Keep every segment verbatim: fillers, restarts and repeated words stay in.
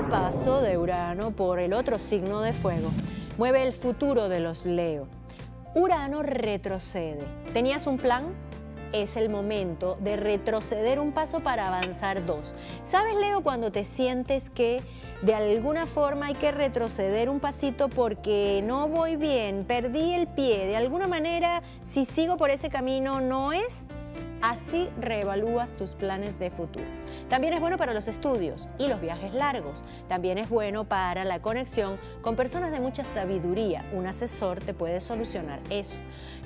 el paso de Urano por el otro signo de fuego mueve el futuro de los Leo. Urano retrocede. ¿Tenías un plan? Es el momento de retroceder un paso para avanzar dos. ¿Sabes, Leo, cuando te sientes que de alguna forma hay que retroceder un pasito porque no voy bien, perdí el pie, de alguna manera si sigo por ese camino no es? Así reevalúas tus planes de futuro. También es bueno para los estudios y los viajes largos. También es bueno para la conexión con personas de mucha sabiduría. Un asesor te puede solucionar eso.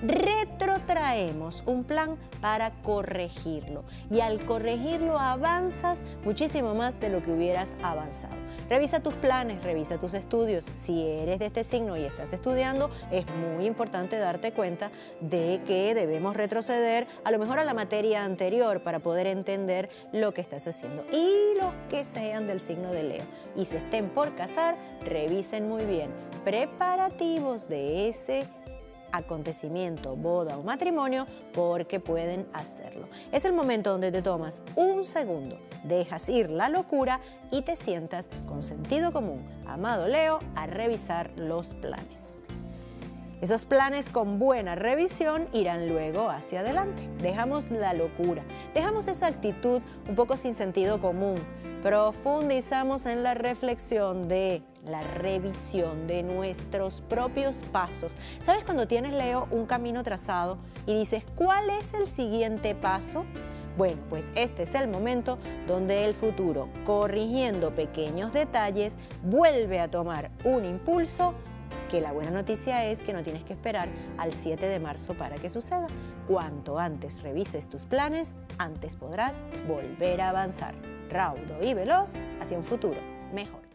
Retrotraemos un plan para corregirlo. Y al corregirlo avanzas muchísimo más de lo que hubieras avanzado. Revisa tus planes, revisa tus estudios. Si eres de este signo y estás estudiando, es muy importante darte cuenta de que debemos retroceder a lo mejor a la materia anterior para poder entender lo que estás haciendo. Y los que sean del signo de Leo y se estén por casar, revisen muy bien preparativos de ese acontecimiento, boda o matrimonio, porque pueden hacerlo. Es el momento donde te tomas un segundo, dejas ir la locura y te sientas con sentido común, amado Leo, a revisar los planes. Esos planes con buena revisión irán luego hacia adelante. Dejamos la locura, dejamos esa actitud un poco sin sentido común. Profundizamos en la reflexión de la revisión de nuestros propios pasos. ¿Sabes cuando tienes, Leo, un camino trazado y dices, ¿cuál es el siguiente paso? Bueno, pues este es el momento donde el futuro, corrigiendo pequeños detalles, vuelve a tomar un impulso, que la buena noticia es que no tienes que esperar al siete de marzo para que suceda. Cuanto antes revises tus planes, antes podrás volver a avanzar raudo y veloz hacia un futuro mejor.